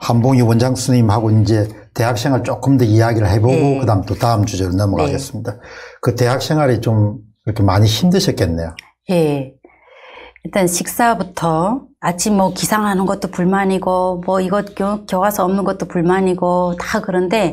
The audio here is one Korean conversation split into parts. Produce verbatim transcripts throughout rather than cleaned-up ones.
한봉희 원장 스님하고 이제 대학 생활 조금 더 이야기를 해보고 네. 그다음 또 다음 주제로 넘어가겠습니다. 네. 그 대학 생활이 좀 이렇게 많이 힘드셨겠네요. 예. 일단 식사부터 아침 뭐 기상하는 것도 불만이고 뭐 이것 교, 교과서 없는 것도 불만이고 다 그런데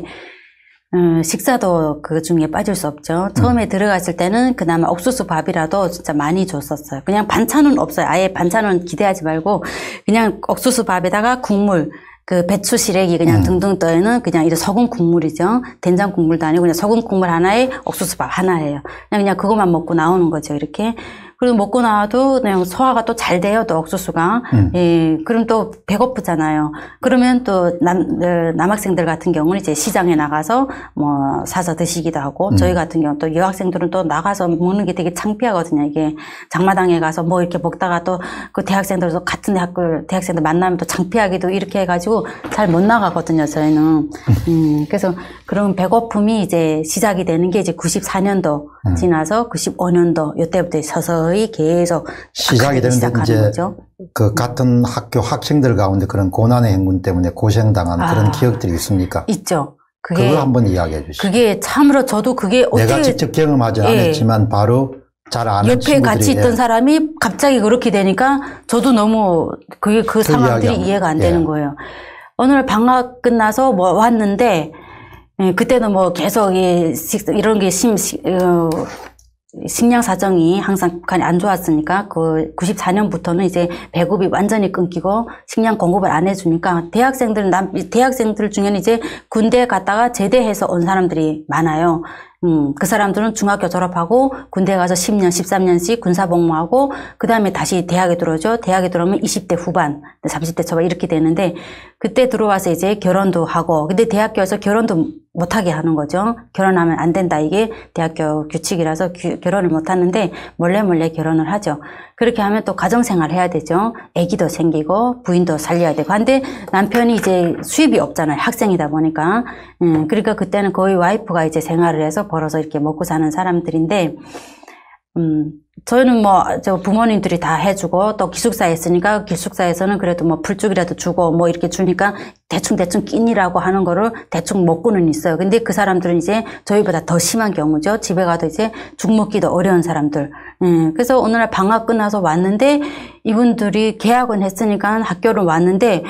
음, 식사도 그 중에 빠질 수 없죠. 처음에 음. 들어갔을 때는 그나마 옥수수 밥이라도 진짜 많이 줬었어요. 그냥 반찬은 없어요. 아예 반찬은 기대하지 말고 그냥 옥수수 밥에다가 국물, 그 배추 시래기 그냥 음. 등등 떠있는 그냥 이런 소금 국물이죠. 된장 국물도 아니고 그냥 소금 국물 하나에 옥수수 밥 하나예요. 그냥 그냥 그것만 먹고 나오는 거죠. 이렇게. 그리고 먹고 나와도 그냥 소화가 또 잘 돼요, 또 옥수수가. 음. 예, 그럼 또 배고프잖아요. 그러면 또 남, 남학생들 같은 경우는 이제 시장에 나가서 뭐 사서 드시기도 하고, 음. 저희 같은 경우 또 여학생들은 또 나가서 먹는 게 되게 창피하거든요. 이게 장마당에 가서 뭐 이렇게 먹다가 또 그 대학생들도 같은 학교 대학생들 만나면 또 창피하기도 이렇게 해가지고 잘 못 나가거든요, 저희는. 음, 그래서 그런 배고픔이 이제 시작이 되는 게 이제 구십사 년도 음. 지나서 구십오 년도 이때부터 서서히 계속 시작이 되는데 이제 거죠. 그 같은 학교 학생들 가운데 그런 고난의 행군 때문에 고생당한 아, 그런 기억들이 있습니까? 있죠. 그게 그걸 한번 이야기해 주시죠. 그게 참으로 저도 그게 어떻게 내가 직접 경험하지 예. 않았지만 바로 잘 아는 옆에 친구들이 같이 있던 예. 사람이 갑자기 그렇게 되니까 저도 너무 그게 그, 그 상황들이 이해가 안 되는 예. 거예요. 어느 날 방학 끝나서 뭐 왔는데 예, 그때는 뭐 계속 이, 이런 게 심, 어, 식량 사정이 항상 북한이 안 좋았으니까 그 구십사 년부터는 이제 배급이 완전히 끊기고 식량 공급을 안 해주니까 대학생들 남 대학생들 중에는 이제 군대에 갔다가 제대해서 온 사람들이 많아요. 음, 그 사람들은 중학교 졸업하고 군대에 가서 십 년, 십삼 년씩 군사복무하고 그 다음에 다시 대학에 들어오죠. 대학에 들어오면 이십 대 후반, 삼십 대 초반 이렇게 되는데 그때 들어와서 이제 결혼도 하고 근데 대학교에서 결혼도 못하게 하는 거죠. 결혼하면 안 된다. 이게 대학교 규칙이라서 규, 결혼을 못 하는데 몰래 몰래 결혼을 하죠. 그렇게 하면 또 가정생활 해야 되죠. 아기도 생기고 부인도 살려야 되고. 근데 남편이 이제 수입이 없잖아요. 학생이다 보니까. 음, 그러니까 그때는 거의 와이프가 이제 생활을 해서 벌어서 이렇게 먹고 사는 사람들인데 음, 저희는 뭐, 저 부모님들이 다 해주고, 또 기숙사에 있으니까, 기숙사에서는 그래도 뭐 풀죽이라도 주고, 뭐 이렇게 주니까, 대충대충 끼니라고 하는 거를 대충 먹고는 있어요. 근데 그 사람들은 이제 저희보다 더 심한 경우죠. 집에 가도 이제 죽 먹기도 어려운 사람들. 음, 그래서 어느 날 방학 끝나서 왔는데, 이분들이 계약은 했으니까 학교를 왔는데,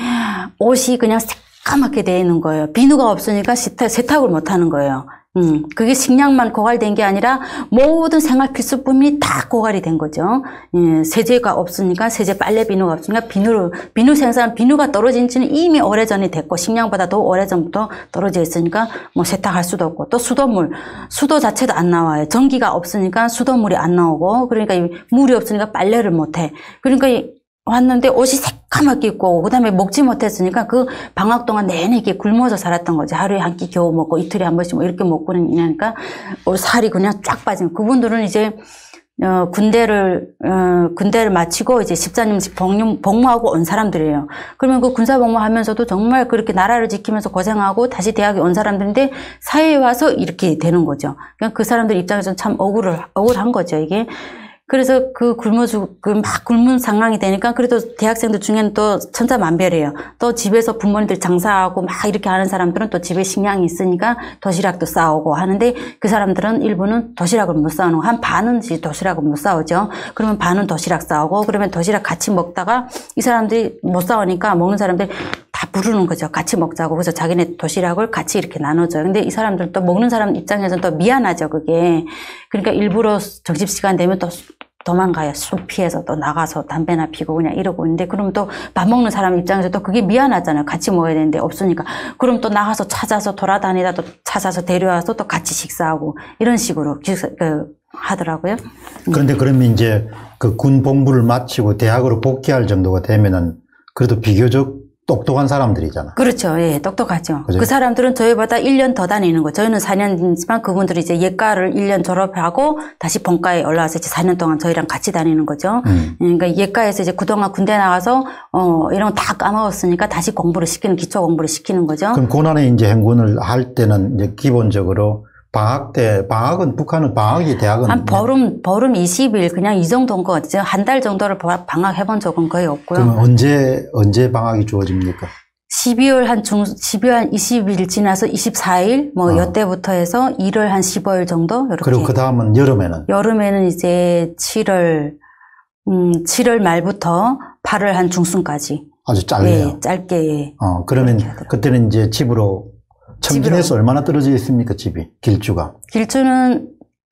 옷이 그냥 새까맣게 되어 있는 거예요. 비누가 없으니까 세탁, 세탁을 못 하는 거예요. 음, 그게 식량만 고갈된 게 아니라 모든 생활 필수품이 다 고갈이 된 거죠. 예, 세제가 없으니까 세제 빨래 비누가 없으니까 비누를 비누 생산 비누가 떨어진 지는 이미 오래전에 됐고 식량보다 더 오래전부터 떨어져 있으니까 뭐 세탁할 수도 없고 또 수돗물 수도 자체도 안 나와요. 전기가 없으니까 수돗물이 안 나오고 그러니까 물이 없으니까 빨래를 못 해. 그러니까 왔는데 옷이 새까맣게 입고 그다음에 먹지 못했으니까 그 방학 동안 내내 이렇게 굶어서 살았던 거지. 하루에 한 끼 겨우 먹고 이틀에 한 번씩 뭐 이렇게 먹고는 이러니까 살이 그냥 쫙 빠지는. 그분들은 이제 어 군대를 어 군대를 마치고 이제 십사 년씩 복무, 복무하고 온 사람들이에요. 그러면 그 군사 복무하면서도 정말 그렇게 나라를 지키면서 고생하고 다시 대학에 온 사람들인데 사회에 와서 이렇게 되는 거죠. 그러니까 그 사람들 입장에서는 참 억울을 억울한 거죠, 이게. 그래서 그 굶어 죽, 그 막 굶은 상황이 되니까 그래도 대학생들 중에는 또 천차만별이에요. 또 집에서 부모님들 장사하고 막 이렇게 하는 사람들은 또 집에 식량이 있으니까 도시락도 싸오고 하는데 그 사람들은 일부는 도시락을 못 싸오는 거. 한 반은 도시락을 못 싸오죠. 그러면 반은 도시락 싸오고 그러면 도시락 같이 먹다가 이 사람들이 못 싸우니까 먹는 사람들이 다 부르는 거죠. 같이 먹자고. 그래서 자기네 도시락을 같이 이렇게 나눠줘요. 근데 이 사람들 또 먹는 사람 입장에서는 또 미안하죠, 그게. 그러니까 일부러 점심시간 되면 또 도망가요. 쑥 피해서 또 나가서 담배나 피고 그냥 이러고 있는데 그럼 또 밥 먹는 사람 입장에서 또 그게 미안하잖아요. 같이 먹어야 되는데 없으니까. 그럼 또 나가서 찾아서 돌아다니다 또 찾아서 데려와서 또 같이 식사하고 이런 식으로 그, 하더라고요. 그런데 그러면 이제 그 군 복무를 마치고 대학으로 복귀할 정도가 되면은 그래도 비교적 똑똑한 사람들이잖아. 그렇죠. 예, 똑똑하죠. 그죠? 그 사람들은 저희보다 일 년 더 다니는 거. 저희는 사 년이지만 그분들이 이제 예과를 일 년 졸업하고 다시 본과에 올라와서 이제 사 년 동안 저희랑 같이 다니는 거죠. 음. 그러니까 예과에서 이제 그동안 군대 나가서 어 이런 거 다 까먹었으니까 다시 공부를 시키는 기초 공부를 시키는 거죠. 그럼 고난의 이제 행군을 할 때는 이제 기본적으로 방학 때, 방학은, 북한은 방학이 대학은. 한 보름, 보름 이십 일, 그냥 이 정도인 것 같아요. 한 달 정도를 방학 해본 적은 거의 없고요. 그럼 언제, 언제 방학이 주어집니까? 십이월 한 중, 십이월 한 이십 일 지나서 이십사 일, 뭐, 어. 여때부터 해서 일월 한 십오 일 정도? 이렇게. 그리고 그 다음은 여름에는? 여름에는 이제 칠월, 음, 칠월 말부터 팔월 한 중순까지. 아주 짧네요. 예, 짧게. 예. 어, 그러면 그때는 이제 집으로, 청진에서 집으로. 얼마나 떨어져 있습니까, 집이? 길주가? 길주는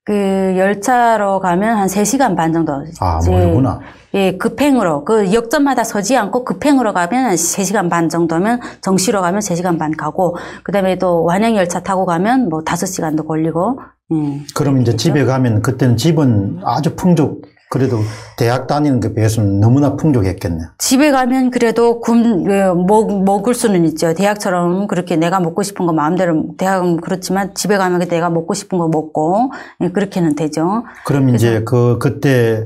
그 열차로 가면 한 세 시간 반 정도. 아, 멀구나. 예, 급행으로. 그 역점마다 서지 않고 급행으로 가면 한 세 시간 반 정도면, 정시로 가면 세 시간 반 가고, 그 다음에 또 완행열차 타고 가면 뭐 다섯 시간도 걸리고, 예. 그럼 이제 집에 가면 그때는 집은 아주 풍족, 그래도 대학 다니는 게 비해서는 너무나 풍족했겠네요. 집에 가면 그래도 굶, 먹, 먹을 수는 있죠. 대학처럼 그렇게 내가 먹고 싶은 거 마음대로, 대학은 그렇지만 집에 가면 내가 먹고 싶은 거 먹고, 예, 그렇게는 되죠. 그럼 이제 그, 그때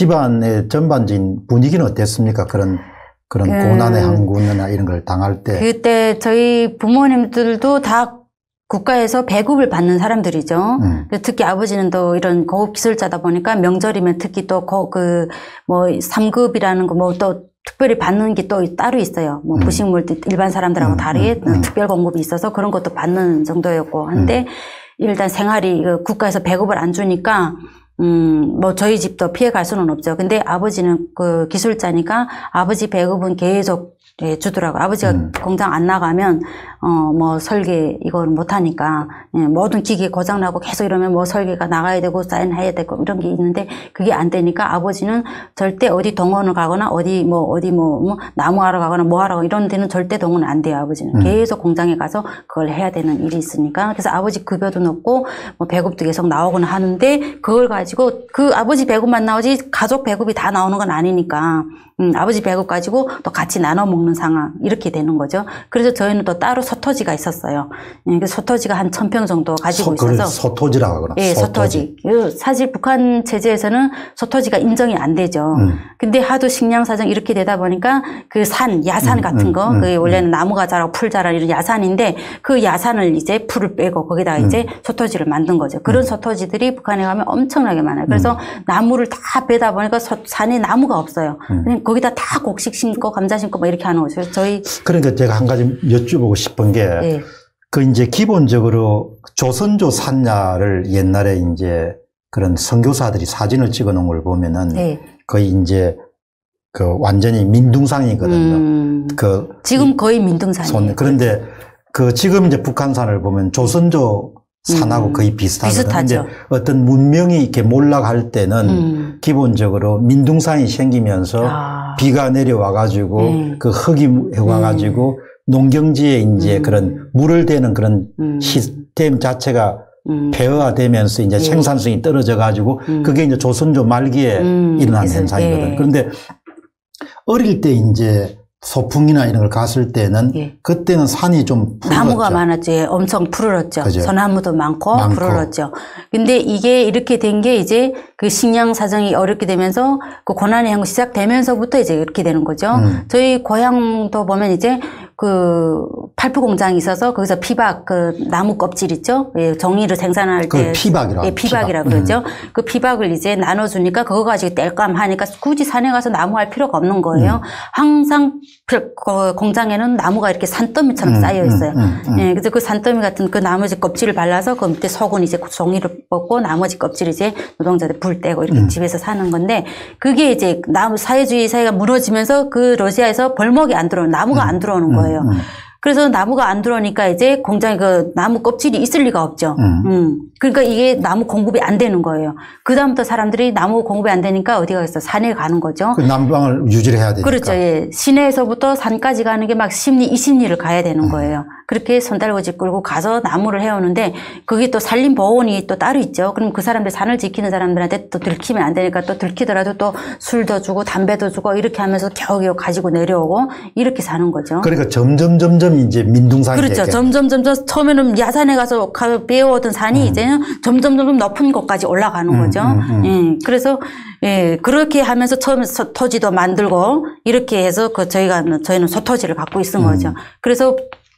집안의 전반적인 분위기는 어땠습니까? 그런, 그런 음, 고난의 항구나 이런 걸 당할 때. 그때 저희 부모님들도 다 국가에서 배급을 받는 사람들이죠. 음. 특히 아버지는 또 이런 고급 기술자다 보니까 명절이면 특히 또 그 뭐 삼 급이라는 거 뭐 또 특별히 받는 게 또 따로 있어요. 뭐 음. 부식물 일반 사람들하고 음. 다르게 음. 특별 공급이 있어서 그런 것도 받는 정도였고 한데 음. 일단 생활이 국가에서 배급을 안 주니까 음, 뭐, 저희 집도 피해 갈 수는 없죠. 근데 아버지는 그 기술자니까 아버지 배급은 계속 예, 주더라고요. 아버지가 음. 공장 안 나가면, 어, 뭐, 설계, 이걸 못하니까, 예, 모든 기계 고장나고 계속 이러면 뭐 설계가 나가야 되고, 사인해야 되고, 이런 게 있는데, 그게 안 되니까 아버지는 절대 어디 동원을 가거나, 어디 뭐, 어디 뭐, 뭐 나무하러 가거나, 뭐 하러 가거나, 이런 데는 절대 동원은 안 돼요, 아버지는. 음. 계속 공장에 가서 그걸 해야 되는 일이 있으니까. 그래서 아버지 급여도 높고, 뭐, 배급도 계속 나오거나 하는데, 그걸 가지고, 그 아버지 배급만 나오지, 가족 배급이 다 나오는 건 아니니까, 음, 아버지 배급 가지고 또 같이 나눠 먹는 상황, 이렇게 되는 거죠. 그래서 저희는 또 따로 서토지가 있었어요. 예, 그 서토지가 한 천 평 정도 가지고 서, 있어서. 서토지라고 하거나. 예, 서토지. 서토지. 사실 북한 체제에서는 서토지가 인정이 안 되죠. 음. 근데 하도 식량 사정 이렇게 되다 보니까 그 산, 야산 음, 같은 거, 음, 그 음, 원래는 나무가 자라고 풀 자라 이런 야산인데 그 야산을 이제 풀을 빼고 거기다가 음. 이제 서토지를 만든 거죠. 그런 음. 서토지들이 북한에 가면 엄청나게 많아요. 그래서 음. 나무를 다 빼다 보니까 서, 산에 나무가 없어요. 음. 그냥 거기다 다 곡식 심고 감자 심고 뭐 이렇게 하는 거죠. 그래서 저희 그러니까 제가 한 가지 여쭈보고 싶은 게 네. 그 이제 기본적으로 조선조 산야를 옛날에 이제 그런 선교사들이 사진을 찍어 놓은 걸 보면은 네. 거의 이제 그 완전히 민둥상이거든요. 음. 그 지금 거의 민둥상이에요. 그런데 그 지금 이제 북한산을 보면 조선조 산하고 음. 거의 비슷하거든요. 비슷하죠. 근데 어떤 문명이 이렇게 몰락할 때는 음. 기본적으로 민둥산이 생기면서 아. 비가 내려와 가지고 음. 그 흙이 와 가지고 음. 농경지에 이제 음. 그런 물을 대는 그런 음. 시스템 자체가 음. 폐허화되면서 이제 예. 생산성이 떨어져 가지고 음. 그게 이제 조선조 말기에 음. 일어난 현상이거든요. 예. 그런데 어릴 때 이제 소풍이나 이런 걸 갔을 때는 예. 그때는 산이 좀 푸르렀죠. 나무가 많았죠. 예, 엄청 푸르렀죠. 그죠? 소나무도 많고, 많고 푸르렀죠. 근데 이게 이렇게 된 게 이제 그 식량 사정이 어렵게 되면서 그 고난의 항구 시작되면서부터 이제 이렇게 되는 거죠. 음. 저희 고향도 보면 이제 그 팔프 공장이 있어서 거기서 피박 그 나무 껍질 있죠. 예, 종이를 생산할 때 피박이라고 예, 피박이라 피박. 그러죠. 음. 그 피박을 이제 나눠주니까 그거 가지고 땔감하니까 굳이 산에 가서 나무 할 필요가 없는 거예요. 음. 항상 공장에는 나무가 이렇게 산더미처럼 음, 쌓여 있어요. 음, 음, 음. 예, 그래서 그 산더미 같은 그 나머지 껍질을 발라서 그 밑에 속은 이제 종이를 뽑고 나머지 껍질 이제 노동자들 불 떼고 이렇게 음. 집에서 사는 건데 그게 이제 나무 사회주의 사회가 무너지면서 그 러시아에서 벌목이 안 들어오는 나무가 음, 안 들어오는 거예요. 음, 음. 그래서 나무가 안 들어오니까 이제 공장에 그 나무 껍질이 있을 리가 없죠. 음. 음. 그러니까 이게 나무 공급이 안 되는 거예요. 그다음부터 사람들이 나무 공급이 안 되니까 어디 가겠어? 산에 가는 거죠. 그 난방을 유지를 해야 되니까. 그렇죠. 예. 시내에서부터 산까지 가는 게 막 십 리, 이십 리를 가야 되는 음. 거예요. 그렇게 손달고지 끌고 가서 나무를 해오는데 그게 또 산림보호원이 또 따로 있죠. 그럼 그 사람들 산을 지키는 사람들한테 또 들키면 안 되니까 또 들키더라도 또 술도 주고 담배도 주고 이렇게 하면서 겨우겨우 가지고 내려오고 이렇게 사는 거죠. 그러니까 점점 점점 이제 민둥산이 그렇죠. 되게. 점점 점점 처음에는 야산에 가서 배워오던 산이 음. 이제는 점점 점점 높은 곳까지 올라가는 음, 거죠. 음, 음. 예. 그래서 예 그렇게 하면서 처음에 서토지도 만들고 이렇게 해서 그 저희가 저희는 서토지를 갖고 있은 음. 거죠. 그래서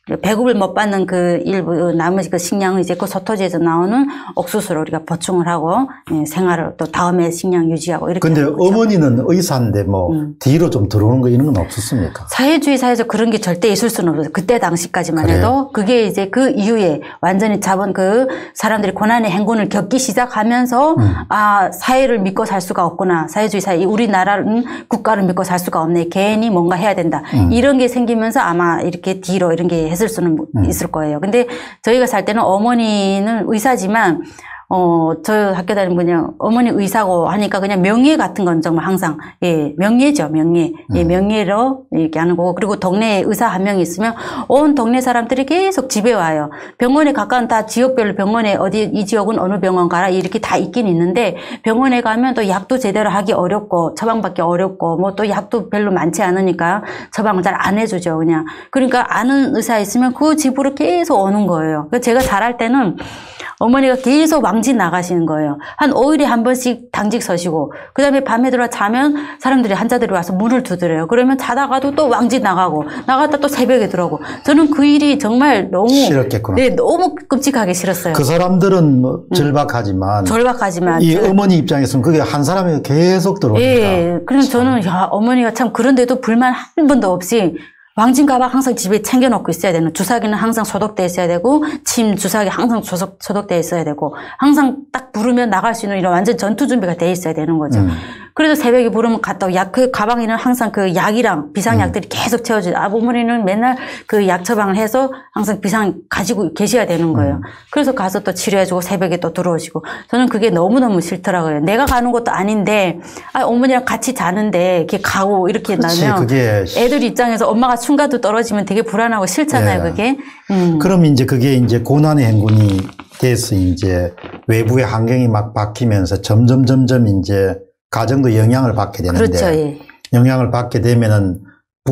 배급을 못 받는 그 일부 나머지 그 식량은 이제 그 소토지에서 나오는 옥수수를 우리가 보충을 하고 예, 생활을 또 다음에 식량 유지하고 이렇게. 근데 어머니는 의사인데 뭐 음. 뒤로 좀 들어오는 거 이런 건 없었습니까? 사회주의 사회에서 그런 게 절대 있을 수는 없어요. 그때 당시까지만 그래요? 해도 그게 이제 그 이후에 완전히 잡은 그 사람들이 고난의 행군을 겪기 시작하면서 음. 아 사회를 믿고 살 수가 없구나. 사회주의 사회 우리나라는 국가를 믿고 살 수가 없네. 개인이 뭔가 해야 된다. 음. 이런 게 생기면서 아마 이렇게 뒤로 이런 게 했을 수는 음. 있을 거예요. 근데 저희가 살 때는 어머니는 의사지만 어, 저 학교 다니는 그냥 어머니 의사고 하니까 그냥 명예 같은 건 정말 항상, 예, 명예죠, 명예. 예, 명예로 이렇게 하는 거고. 그리고 동네에 의사 한 명이 있으면 온 동네 사람들이 계속 집에 와요. 병원에 가까운 다 지역별로 병원에 어디, 이 지역은 어느 병원 가라 이렇게 다 있긴 있는데 병원에 가면 또 약도 제대로 하기 어렵고 처방받기 어렵고 뭐 또 약도 별로 많지 않으니까 처방을 잘 안 해주죠, 그냥. 그러니까 아는 의사 있으면 그 집으로 계속 오는 거예요. 그래서 제가 자랄 때는 어머니가 계속 왕진 나가시는 거예요. 한 오 일에 한 번씩 당직 서시고 그 다음에 밤에 들어와 자면 사람들이 환자들이 와서 문을 두드려요. 그러면 자다가도 또 왕진 나가고 나갔다 또 새벽에 들어오고 저는 그 일이 정말 너무 싫었겠구나. 네, 너무 끔찍하게 싫었어요. 그 사람들은 뭐 절박하지만 음. 절박하지만 이 어머니 입장에서는 그게 한 사람이 계속 들어오니까. 예, 그래서 저는 야 어머니가 참 그런데도 불만 한 번도 없이 왕진 가방 항상 집에 챙겨놓고 있어야 되는, 주사기는 항상 소독되어 있어야 되고 침 주사기 항상 소독, 소독되어 있어야 되고 항상 딱 부르면 나갈 수 있는 이런 완전 전투 준비가 되어 있어야 되는 거죠. 음. 그래서 새벽에 부르면 갔다 오고 약, 그 가방에는 항상 그 약이랑 비상약들이 음. 계속 채워줘요. 아버머니는 맨날 그 약 처방을 해서 항상 비상 가지고 계셔야 되는 거예요. 음. 그래서 가서 또 치료해주고 새벽에 또 들어오시고 저는 그게 너무너무 싫더라고요. 내가 가는 것도 아닌데 아, 어머니랑 같이 자는데 이렇게 가고 이렇게 그렇지, 나면 그게 애들 입장에서 엄마가 층가도 떨어지면 되게 불안하고 싫잖아요, 네. 그게. 음. 그럼 이제 그게 이제 고난의 행군이 돼서 이제 외부의 환경이 막 바뀌면서 점점 점점 이제 가정도 영향을 받게 되는데. 그렇죠, 예. 영향을 받게 되면은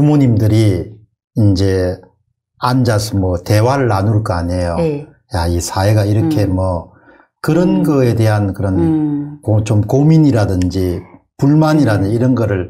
부모님들이 이제 앉아서 뭐 대화를 나눌 거 아니에요. 예. 야, 이 사회가 이렇게 음. 뭐 그런 음. 거에 대한 그런 음. 고, 좀 고민이라든지 불만이라든지 이런 거를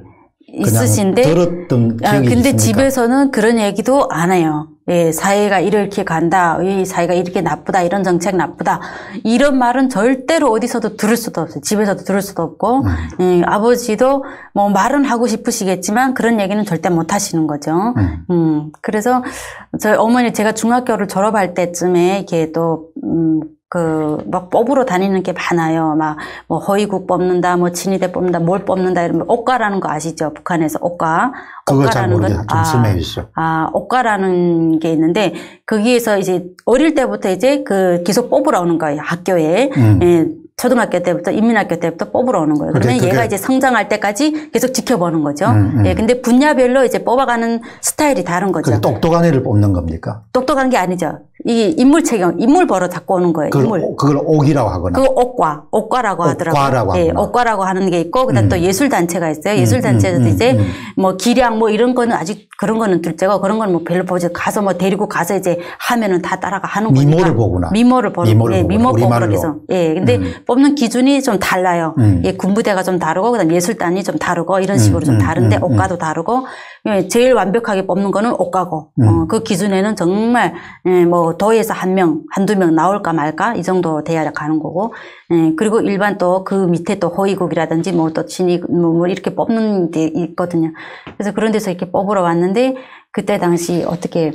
있으신데 들었던 기억이 아, 근데 있습니까? 집에서는 그런 얘기도 안 해요. 예, 사회가 이렇게 간다. 이 사회가 이렇게 나쁘다. 이런 정책 나쁘다. 이런 말은 절대로 어디서도 들을 수도 없어요. 집에서도 들을 수도 없고 음. 예, 아버지도 뭐 말은 하고 싶으시겠지만 그런 얘기는 절대 못 하시는 거죠. 음. 음, 그래서 저희 어머니 제가 중학교를 졸업할 때쯤에 이렇게 또 음, 그, 막 뽑으러 다니는 게 많아요. 막, 뭐, 허위국 뽑는다, 뭐, 친위대 뽑는다, 뭘 뽑는다, 이러면, 옷가라는 거 아시죠? 북한에서 옷가. 그거 잘 모르겠어요. 좀 설명해 주시죠. 아, 옷가라는 게 있는데, 거기에서 이제, 어릴 때부터 이제 그, 계속 뽑으러 오는 거예요. 학교에. 음. 예. 초등학교 때부터, 인민학교 때부터 뽑으러 오는 거예요. 그러면 얘가 이제 성장할 때까지 계속 지켜보는 거죠. 음, 음. 예, 근데 분야별로 이제 뽑아가는 스타일이 다른 거죠. 똑똑한 애를 뽑는 겁니까? 똑똑한 게 아니죠. 이 인물 체경, 인물 보러 잡고 오는 거예요. 그걸, 인물. 그걸 옥이라고 하거나. 그거 옥과, 옥과라고 하더라고요. 옥과라고 예, 옥과라고 하는 게 있고, 그 다음 음. 또 예술단체가 있어요. 음, 예술단체에서도 음, 이제 음. 뭐 기량 뭐 이런 거는 아직 그런 거는 둘째고 그런 거는 뭐 별로 보지, 가서 뭐 데리고 가서 이제 하면은 다 따라가 하는 거니까. 미모를 보구나. 미모를 보는 미모를 예, 미모 뽑으러 계속. 예, 근데 음. 뽑는 기준이 좀 달라요. 음. 예, 군부대가 좀 다르고, 그 다음 예술단이 좀 다르고, 이런 식으로 음, 좀 다른데, 음, 옥과도 음. 다르고, 예, 제일 완벽하게 뽑는 거는 옥과고, 음. 어, 그 기준에는 정말, 예, 뭐, 도에서 한 명, 한두 명 나올까 말까, 이 정도 돼야 가는 거고, 예, 그리고 일반 또 그 밑에 또 호위국이라든지, 뭐 또 친위, 뭐, 뭐 이렇게 뽑는 게 있거든요. 그래서 그런 데서 이렇게 뽑으러 왔는데, 그때 당시 어떻게,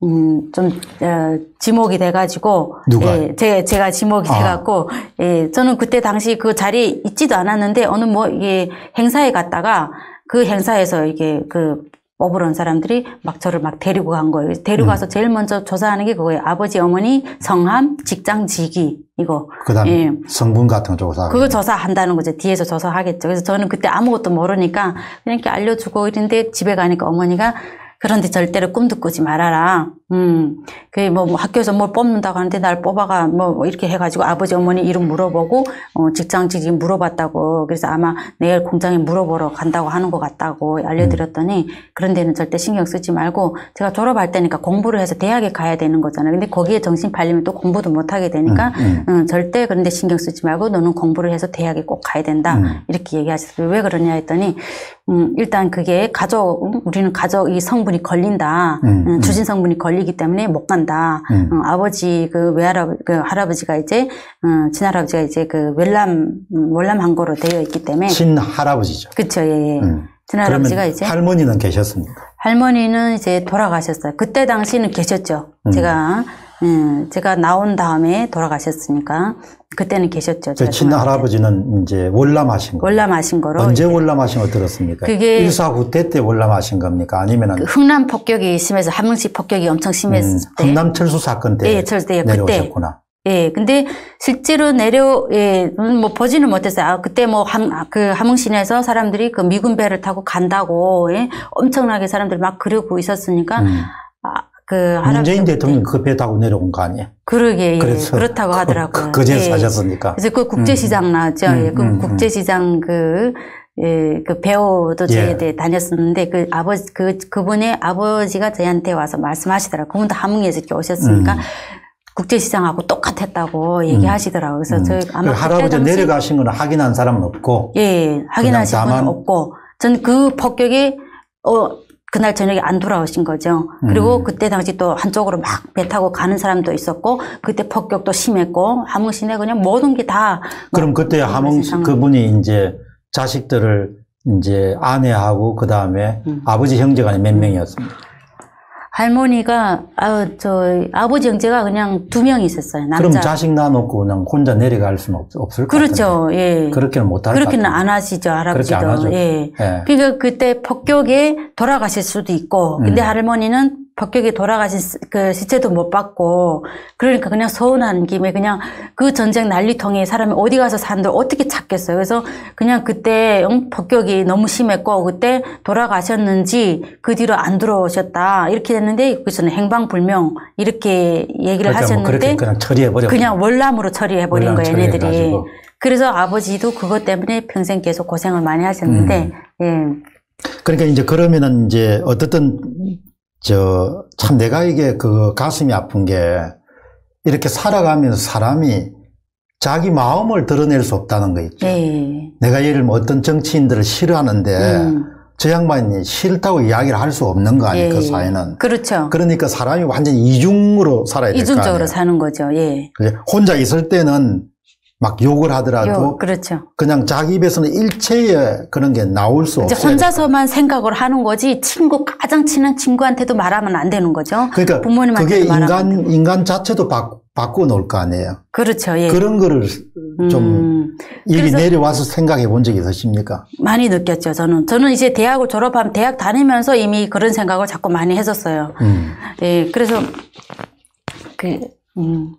음, 좀, 어, 지목이 돼가지고. 누가? 예, 제, 제가 지목이 아. 돼갖고, 예, 저는 그때 당시 그 자리에 있지도 않았는데, 어느 뭐, 이게 행사에 갔다가, 그 행사에서 이게 그, 뽑으러 온 사람들이 막 저를 막 데리고 간 거예요. 데리고 가서 음. 제일 먼저 조사하는 게 그거예요. 아버지, 어머니, 성함, 직장, 직위, 이거. 그 다음에 예. 성분 같은 거 조사하고. 그거 조사한다는 거죠. 뒤에서 조사하겠죠. 그래서 저는 그때 아무것도 모르니까 그냥 이렇게 알려주고 이랬는데 집에 가니까 어머니가 그런데 절대로 꿈도 꾸지 말아라. 음, 그, 뭐, 뭐, 학교에서 뭘 뽑는다고 하는데 날 뽑아가, 뭐, 이렇게 해가지고 아버지, 어머니 이름 물어보고, 어, 직장직이 물어봤다고. 그래서 아마 내일 공장에 물어보러 간다고 하는 것 같다고 알려드렸더니, 음. 그런 데는 절대 신경 쓰지 말고, 제가 졸업할 때니까 공부를 해서 대학에 가야 되는 거잖아요. 근데 거기에 정신 팔리면 또 공부도 못 하게 되니까, 음, 음. 음, 절대 그런 데 신경 쓰지 말고, 너는 공부를 해서 대학에 꼭 가야 된다. 음. 이렇게 얘기하셨어요. 왜 그러냐 했더니, 음, 일단 그게 가족, 우리는 가족, 이 성분 성분이 걸린다. 음, 음. 주신 성분이 걸리기 때문에 못 간다. 음. 어, 아버지 그 외할아버 그 할아버지가 이제 어, 친할아버지가 이제 그 월남 음, 월남 항거로 되어 있기 때문에 친할아버지죠. 그렇죠. 예. 예. 음. 친할아버지가 이제 할머니는 계셨습니까? 할머니는 이제 돌아가셨어요. 그때 당시는 계셨죠. 음. 제가 음, 제가 나온 다음에 돌아가셨으니까 그때는 계셨죠. 제 친할아버지는 이제 월남하신 거. 월남하신 거로. 언제 월남하신 거 들었습니까? 그게 일사후 때 때 월남하신 겁니까? 아니면은 그 흥남 폭격이 심해서 함흥시 폭격이 엄청 심했을 음, 때. 흥남 철수 사건 때 예, 철수 때 내려오셨구나. 그때. 예, 근데 실제로 내려, 예, 뭐 보지는 못했어요. 아, 그때 뭐 함, 그 함흥시내에서 사람들이 그 미군 배를 타고 간다고, 예, 엄청나게 사람들이 막 그러고 있었으니까, 음. 아, 그 문재인 대통령 그 배 타고 내려온 거 아니에요? 그러게, 예, 그래서 그렇다고 하더라고요. 그제 예. 사셨으니까. 그래서 그 국제시장 음. 나왔죠. 음, 예, 그 음, 국제시장 그, 예, 그 배우도 저에 대해 예. 다녔었는데, 그 아버지, 그, 그분의 아버지가 저희한테 와서 말씀하시더라고요. 그분도 함흥에서 이렇게 오셨으니까, 음. 국제시장하고 똑같았다고 얘기하시더라고요. 그래서 음. 저희 아마. 그 할아버지 당시, 내려가신 건 확인한 사람은 없고. 예, 확인하신 분은 다만, 없고, 전 그 폭격이, 어, 그날 저녁에 안 돌아오신 거죠. 그리고 음. 그때 당시 또 한쪽으로 막 배 타고 가는 사람도 있었고, 그때 폭격도 심했고, 함흥시내 그냥 모든 게 다. 그럼 그때 함흥 그분이 이제 자식들을 이제 아내하고 그 다음에 음. 아버지 형제가 몇 명이었습니까? 할머니가, 아, 저, 아버지 형제가 그냥 두 명 있었어요. 남자. 그럼 자식 놔놓고 그냥 혼자 내려갈 수는 없, 없을 것 그렇죠. 같은데. 예. 그렇게는 못할 것 그렇게는 같은데. 안 하시죠. 할아버지도. 그렇게 안 하죠. 예. 예. 그러니까 그때 폭격에 돌아가실 수도 있고, 근데 음. 할머니는 폭격에 돌아가신 시- 그 시체도 못 봤고, 그러니까 그냥 서운한 김에 그냥 그 전쟁 난리통에 사람이 어디 가서 사람들 어떻게 찾겠어요. 그래서 그냥 그때 응? 폭격이 너무 심했고, 그때 돌아가셨는지 그 뒤로 안 들어오셨다. 이렇게 됐는데, 그래서는 행방불명 이렇게 얘기를 그러니까 뭐 하셨는데, 그렇게 그냥 처리해버려. 그냥 월남으로 처리해버린 월남 거예요, 얘네들이. 처리해가지고. 그래서 아버지도 그것 때문에 평생 계속 고생을 많이 하셨는데, 음. 예. 그러니까 이제 그러면은 이제 어떻든 저 참 내가 이게 그 가슴이 아픈 게 이렇게 살아가면서 사람이 자기 마음을 드러낼 수 없다는 거 있죠. 예. 내가 예를 들면 어떤 정치인들을 싫어하는데 음. 저 양반이 싫다고 이야기를 할 수 없는 거 아니에요, 예. 그 사회는. 그렇죠. 그러니까 사람이 완전히 이중으로 살아야 될 거 아니에요. 이중적으로 사는 거죠. 예. 그죠? 혼자 있을 때는 막 욕을 하더라도 요, 그렇죠. 그냥 자기 입에서는 일체의 그런 게 나올 수 이제 없어요. 혼자서만 생각을 하는 거지, 친구, 가장 친한 친구한테도 말하면 안 되는 거죠. 그러니까 부모님한테도 그게 말하면 안 되고. 인간, 인간 자체도 바, 바꿔 놓을 거 아니에요. 그렇죠. 예. 그런 거를 좀 음. 여기 그래서 내려와서 생각해 본 적이 있으십니까? 많이 느꼈죠, 저는. 저는 이제 대학을 졸업하면, 대학 다니면서 이미 그런 생각을 자꾸 많이 했었어요. 음. 예, 그래서, 그, 음.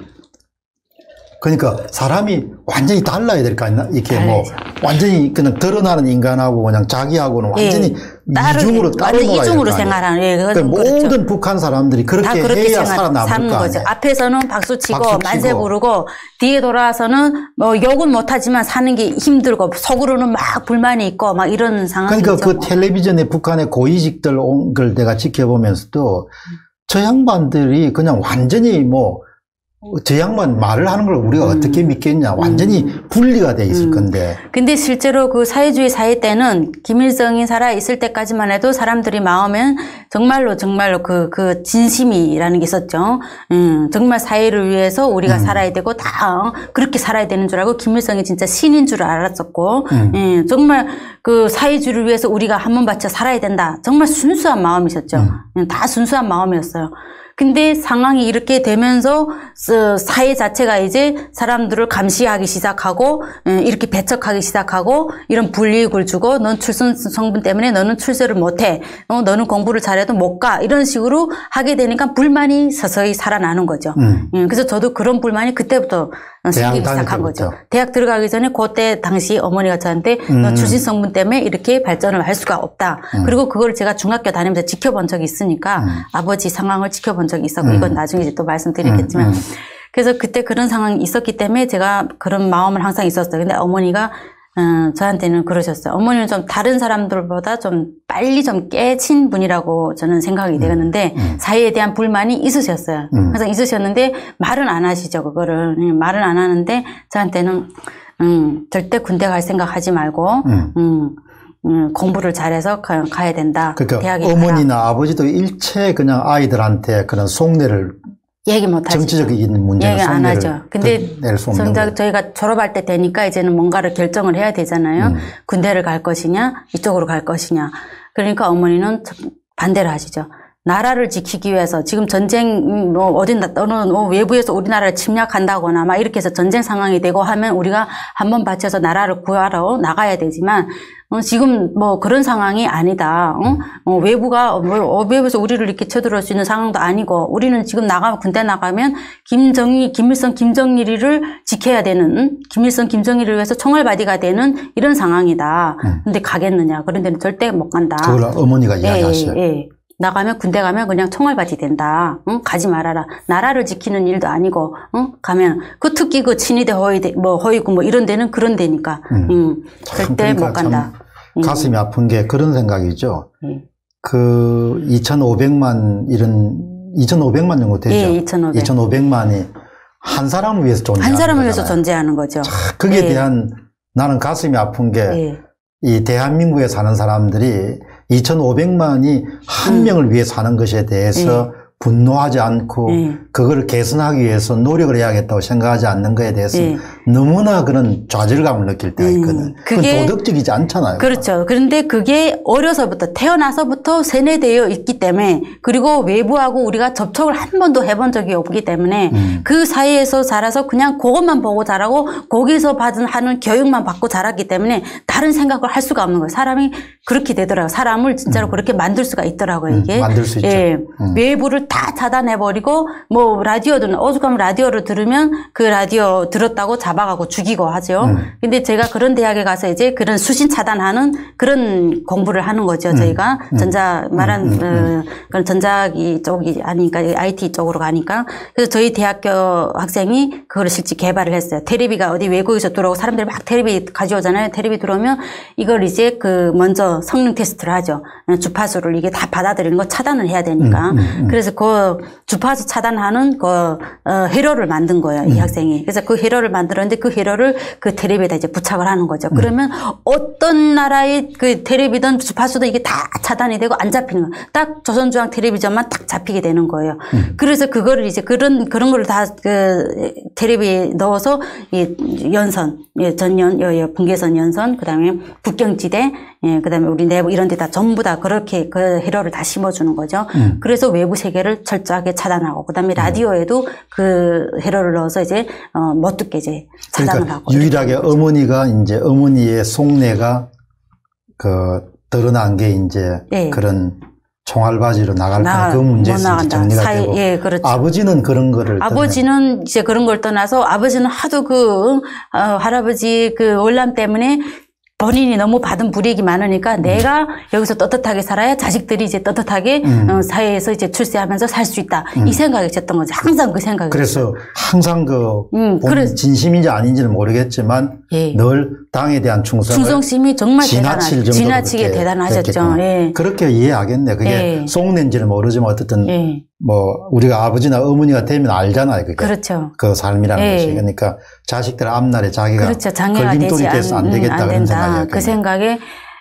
그러니까 사람이 완전히 달라야 될 거 아니야? 이렇게 뭐 달라야죠. 완전히 그냥 드러나는 인간하고 그냥 자기하고는 완전히 예. 따로, 이중으로 따로 완전 놀아야 이중으로 될 거 아니에요? 생활하는, 예, 그건 그러니까 그렇죠. 모든 북한 사람들이 그렇게 다 그렇게 해야 생활, 살아남을 사는 거 거죠. 아니에요? 앞에서는 박수 치고, 박수 치고. 만세 부르고, 뒤에 돌아와서는 뭐 욕은 못하지만 사는 게 힘들고, 속으로는 막 불만이 있고, 막 이런 상황이죠. 그러니까 그 텔레비전에 북한의 고위직들 온 걸 내가 지켜보면서도 저 양반들이 그냥 완전히 뭐 저 양반 말을 하는 걸 우리가 음. 어떻게 믿겠냐. 완전히 분리가 돼 있을 음. 건데. 근데 실제로 그 사회주의 사회 때는 김일성이 살아있을 때까지만 해도 사람들이 마음엔 정말로 정말로 그, 그 진심이라는 게 있었죠. 음, 정말 사회를 위해서 우리가 음. 살아야 되고 다 어, 그렇게 살아야 되는 줄 알고 김일성이 진짜 신인 줄 알았었고, 음. 음, 정말 그 사회주의를 위해서 우리가 한 번 바쳐 살아야 된다. 정말 순수한 마음이셨죠. 음. 음, 다 순수한 마음이었어요. 근데 상황이 이렇게 되면서 사회 자체가 이제 사람들을 감시하기 시작하고 이렇게 배척하기 시작하고 이런 불이익을 주고 넌 출생 성분 때문에 너는 출세를 못해. 어, 너는 공부를 잘해도 못 가. 이런 식으로 하게 되니까 불만이 서서히 살아나는 거죠. 음. 그래서 저도 그런 불만이 그때부터 생기기 시작한 거죠. 대학 들어가기 전에 그때 당시 어머니가 저한테 음. 너 출신 성분 때문에 이렇게 발전을 할 수가 없다. 음. 그리고 그걸 제가 중학교 다니면서 지켜본 적이 있으니까 음. 아버지 상황을 지켜본 적이 있었고 음. 이건 나중에 이제 또 말씀드리겠지만 음. 음. 그래서 그때 그런 상황이 있었기 때문에 제가 그런 마음을 항상 있었어요. 근데 어머니가 어, 저한테는 그러셨어요. 어머니는 좀 다른 사람들보다 좀 빨리 좀 깨친 분이라고 저는 생각이 되었는데 음. 사회에 대한 불만이 있으셨어요. 음. 항상 있으셨는데 말은 안 하시죠. 그거를. 말은 안 하는데 저한테는 음, 절대 군대 갈 생각 하지 말고 음. 음, 음, 공부를 잘해서 가, 가야 된다. 그러니까 대학에 어머니나 가라. 아버지도 일체 그냥 아이들한테 그런 속내를 얘기 못 하죠. 정치적인 문제는 얘기 안 하죠. 근데 정작 저희가 졸업할 때 되니까 이제는 뭔가를 결정을 해야 되잖아요. 음. 군대를 갈 것이냐, 이쪽으로 갈 것이냐. 그러니까 어머니는 반대를 하시죠. 나라를 지키기 위해서 지금 전쟁 뭐 어딘 어느 외부에서 우리나라를 침략한다거나 막 이렇게 해서 전쟁 상황이 되고 하면 우리가 한번 바쳐서 나라를 구하러 나가야 되지만 어, 지금 뭐 그런 상황이 아니다. 어? 어, 외부가 뭐 외부에서 우리를 이렇게 쳐들어올 수 있는 상황도 아니고 우리는 지금 나가 군대 나가면 김정일, 김일성, 김정일이를 지켜야 되는 김일성, 김정일을 위해서 총알바디가 되는 이런 상황이다. 근데 가겠느냐? 그런 데는 절대 못 간다. 그걸 어머니가 이야기하셔요. 예, 예. 나가면 군대 가면 그냥 총알바지 된다. 응? 가지 말아라. 나라를 지키는 일도 아니고 응? 가면 그 특히 그 친위대 허위대 뭐 허위고 뭐 이런 데는 그런 데니까 음. 응. 절대 그러니까 못 간다. 가슴이 응. 아픈 게 그런 생각이죠. 응. 그 이천오백만 이런 이천오백만 정도 되죠. 예, 이천오백. 이천오백만이 한 사람을 위해서 존재하는 한 사람을 거잖아요. 위해서 존재하는 거죠. 자, 거기에 예. 대한 나는 가슴이 아픈 게 이 예. 대한민국에 사는 사람들이 이천오백만이 한 음. 명을 위해 사는 것에 대해서 네. 분노하지 않고 네. 그걸 개선하기 위해서 노력을 해야겠다고 생각하지 않는 것에 대해서 네. 너무나 그런 좌절감을 느낄 때가 있거든. 음. 그게 그건 도덕적이지 않잖아요. 그렇죠. 그런데 그게 어려서부터 태어나서부터 세뇌되어 있기 때문에 그리고 외부하고 우리가 접촉을 한 번도 해본 적이 없기 때문에 음. 그 사이에서 자라서 그냥 그것만 보고 자라고 거기서 받은 하는 교육만 받고 자랐기 때문에 다른 생각을 할 수가 없는 거예요. 사람이 그렇게 되더라고요. 사람을 진짜로 음. 그렇게 만들 수가 있더라고요. 이게. 음. 만들 수 있죠. 예. 음. 외부를 다 차단해버리고 뭐 라디오도 오죽하면 라디오를 들으면 그 라디오 들었다고 잡아가고 죽이고 하죠. 음. 근데 제가 그런 대학에 가서 이제 그런 수신 차단하는 그런 공부를 하는 거죠. 음. 저희가 음. 전자 말한 음. 음. 어, 그런 전자기 쪽이 아니니까 아이티 쪽으로 가니까 그래서 저희 대학교 학생이 그걸 실제 개발을 했어요. 테레비가 어디 외국에서 들어오고 사람들이 막 테레비 가져오잖아요. 테레비 들어오면 이걸 이제 그 먼저 성능 테스트를 하죠. 주파수를 이게 다 받아들이는 거 차단을 해야 되니까. 음. 음. 그래서 그 주파수 차단하는 그 어, 회로를 만든 거예요, 이 음. 학생이. 그래서 그 회로를 만들었는데 그 회로를 그 테레비에다 이제 부착을 하는 거죠. 음. 그러면 어떤 나라의 그 테레비든 주파수도 이게 다 차단이 되고 안 잡히는 거예요. 딱 조선중앙 텔레비전만 딱 잡히게 되는 거예요. 음. 그래서 그거를 이제 그런 그런 걸 다 그 테레비에 넣어서 이 연선, 예, 전연, 여, 분계선 연선, 그다음에 국경지대, 예, 그다음에 우리 내부 이런 데다 전부 다 그렇게 그 회로를 다 심어주는 거죠. 음. 그래서 외부 세계를 철저하게 차단하고 그다음에 라디오에도 그 회로를 넣어서 이제 어, 못 듣게 이제 차단을 그러니까 하고 유일하게 어머니가 이제 어머니의 속내가 그 드러난 게 이제 네. 그런 총알바지로 나갈 나, 그 문제에서 이제 정리가 사이, 되고 예, 그렇죠. 아버지는 그런 거를 아버지는 떠나. 이제 그런 걸 떠나서 아버지는 하도 그 어, 할아버지 그 월남 때문에 본인이 너무 받은 불이익이 많으니까 음. 내가 여기서 떳떳하게 살아야 자식들이 이제 떳떳하게 음. 어, 사회에서 이제 출세하면서 살 수 있다. 음. 이 생각이 있었던 거죠. 항상 그 생각이. 그래서 항상 그 음, 본인 진심인지 아닌지는 모르겠지만 예. 늘 당에 대한 충성을 충성심이 정말 지나칠 지나치게 대단하셨죠. 예. 그렇게 이해하겠네. 그게 예. 속낸지는 모르지만 어쨌든 예. 뭐 우리가 아버지나 어머니가 되면 알잖아요. 그게. 그렇죠. 그 삶이라는 예. 것이. 그러니까 자식들 앞날에 자기가 그렇죠. 걸림돌이 돼서 안 되겠다. 안 그런 생각이에요. 그 생각에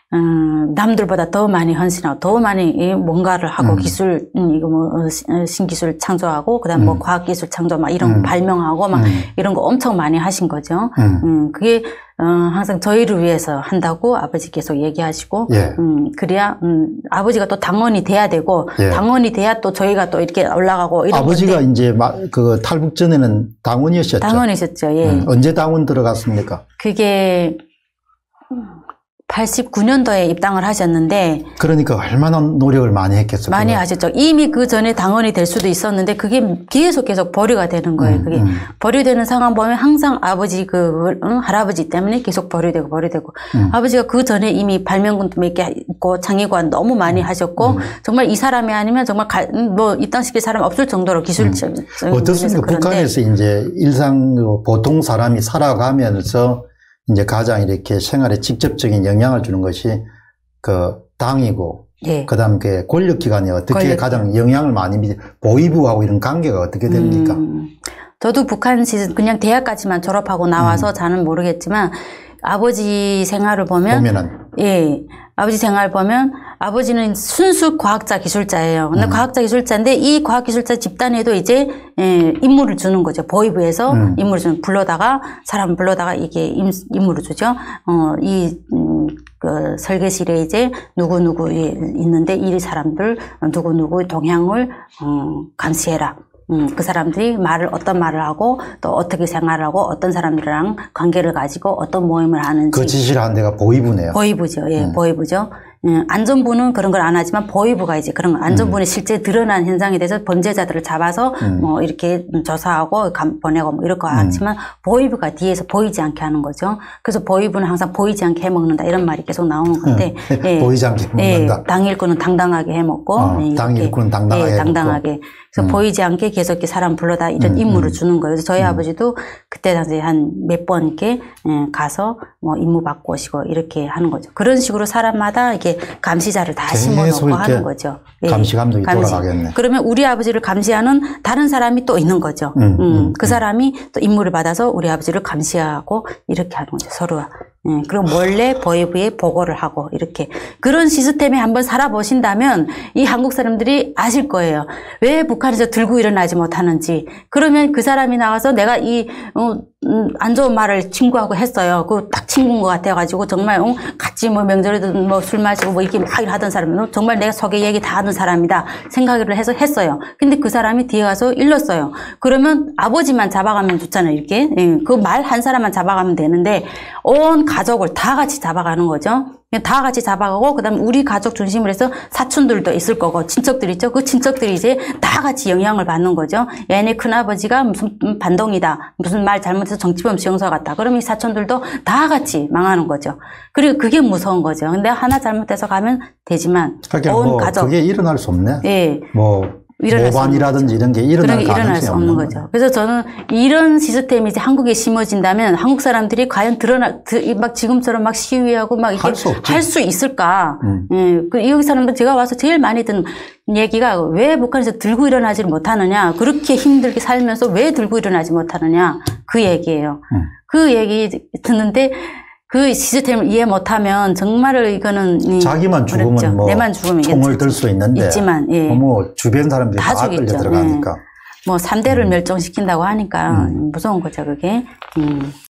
음, 남들보다 더 많이 헌신하고 더 많이 뭔가를 하고 음. 기술 음, 이거 뭐 신기술 창조하고 그다음 음. 뭐 과학기술 창조 막 이런 음. 거 발명하고 막 음. 이런 거 엄청 많이 하신 거죠. 음, 음 그게 어, 항상 저희를 위해서 한다고 아버지 계속 얘기하시고 예. 음, 그래야 음, 아버지가 또 당원이 돼야 되고 예. 당원이 돼야 또 저희가 또 이렇게 올라가고 이런 아버지가 건데. 이제 막 그 탈북 전에는 당원이셨죠. 당원이셨죠. 예. 음, 언제 당원 들어갔습니까? 그게 팔십구 년도에 입당을 하셨는데 그러니까 얼마나 노력을 많이 했겠어요. 많이 하셨죠. 이미 그 전에 당원이 될 수도 있었는데 그게 계속 계속 보류가 되는 거예요. 음, 그게 음. 보류되는 상황 보면 항상 아버지 그 응? 할아버지 때문에 계속 보류되고 보류되고 음. 아버지가 그 전에 이미 발명군도 몇 개 있고 장애관 너무 많이 하셨고 음. 정말 이 사람이 아니면 정말 뭐 입당시킬 사람 없을 정도로 기술적 음. 어떻습니까? 북한에서 이제 일상 보통 사람이 살아가면서 이제 가장 이렇게 생활에 직접적인 영향을 주는 것이 그 당이고, 예. 그 다음 그 권력기관이 어떻게 권력. 가장 영향을 많이 미치, 보위부하고 이런 관계가 어떻게 됩니까? 음, 저도 북한 시즌 그냥 대학까지만 졸업하고 나와서 음. 잘은 모르겠지만 아버지 생활을 보면 보면은 예 아버지 생활을 보면 아버지는 순수 과학자 기술자예요. 근데 음. 과학자 기술자인데 이 과학 기술자 집단에도 이제 예, 임무를 주는 거죠. 보이부에서 음. 임무를 주는 불러다가 사람 불러다가 이게 임, 임무를 주죠. 어, 이 음, 그 설계실에 이제 누구 누구 있는데 이 사람들 누구 누구 동향을 어, 감시해라. 음, 그 사람들이 말을, 어떤 말을 하고, 또 어떻게 생활하고, 어떤 사람들이랑 관계를 가지고, 어떤 모임을 하는지. 그 지시를 한 데가 보이부네요. 보이부죠. 예, 음. 보이부죠. 음, 안전부는 그런 걸 안 하지만, 보이부가 이제 그런 안전부는 음. 실제 드러난 현상에 대해서 범죄자들을 잡아서, 음. 뭐, 이렇게 조사하고, 감, 보내고, 뭐, 이럴 거 하지만, 음. 보이부가 뒤에서 보이지 않게 하는 거죠. 그래서 보이부는 항상 보이지 않게 해먹는다. 이런 말이 계속 나오는 건데. 음. 예, 보이지 않게 해먹는다. 예, 당 일꾼은 당당하게 해먹고. 어, 예, 당 일꾼은 당당하게. 예, 당당하게. 그래서 음. 보이지 않게 계속 이렇게 사람 불러다 이런 음, 임무를 음. 주는 거예요. 그래서 저희 음. 아버지도 그때 당시에 한 몇 번 이렇게 가서 뭐 임무 받고 오시고 이렇게 하는 거죠. 그런 식으로 사람마다 이렇게 감시자를 다 심어놓고 하는 거죠. 감시 감독이 감시. 돌아가겠네. 그러면 우리 아버지를 감시하는 다른 사람이 또 있는 거죠. 음, 음, 음, 그 사람이 또 임무를 받아서 우리 아버지를 감시하고 이렇게 하는 거죠. 서로가. 음, 그리고 몰래 보이부에 보고를 하고 이렇게 그런 시스템에 한번 살아보신다면 이 한국 사람들이 아실 거예요. 왜 북한에서 들고 일어나지 못하는지. 그러면 그 사람이 나가서 내가 이 어, 음, 안 좋은 말을 친구하고 했어요. 그 딱 친구인 것 같아가지고 정말 어, 같이 뭐 명절에도 뭐 술 마시고 뭐 이렇게 막 하던 사람은 정말 내가 속에 얘기 다 하는 사람이다 생각을 해서 했어요. 근데 그 사람이 뒤에 가서 일렀어요. 그러면 아버지만 잡아가면 좋잖아요. 이렇게 예, 그 말 한 사람만 잡아가면 되는데 온 가족을 다 같이 잡아가는 거죠. 다 같이 잡아가고 그다음에 우리 가족 중심으로 해서 사촌들도 있을 거고 친척들 있죠. 그 친척들이 이제 다 같이 영향을 받는 거죠. 얘네 큰아버지가 무슨 반동이다. 무슨 말 잘못해서 정치범 수용소 갔다. 그러면 이 사촌들도 다 같이 망하는 거죠. 그리고 그게 무서운 거죠. 근데 하나 잘못해서 가면 되지만 온 뭐 가족. 그게 일어날 수 없네. 예. 뭐 모반이라든지 이런 게 일어날 게 가능성이 일어날 수 없는 거죠. 거예요. 그래서 저는 이런 시스템이 이제 한국에 심어진다면 한국 사람들이 과연 드러나 막 지금처럼 막 시위하고 막 이렇게 할 수 있을까? 음. 예, 그 여기 사람들 제가 와서 제일 많이 듣는 얘기가 왜 북한에서 들고 일어나지를 못하느냐? 그렇게 힘들게 살면서 왜 들고 일어나지 못하느냐? 그 얘기예요. 음. 그 얘기 듣는데. 그 시스템을 이해 못하면 정말로 이거는 자기만 죽으면 어렵죠. 뭐 내만 죽으면 총을 들 수 있는데 있지만 예. 뭐 주변 사람들이 다, 다 끌려 들어가니까 예. 뭐 삼 대를 음. 멸종시킨다고 하니까 음. 무서운 거죠 그게. 음.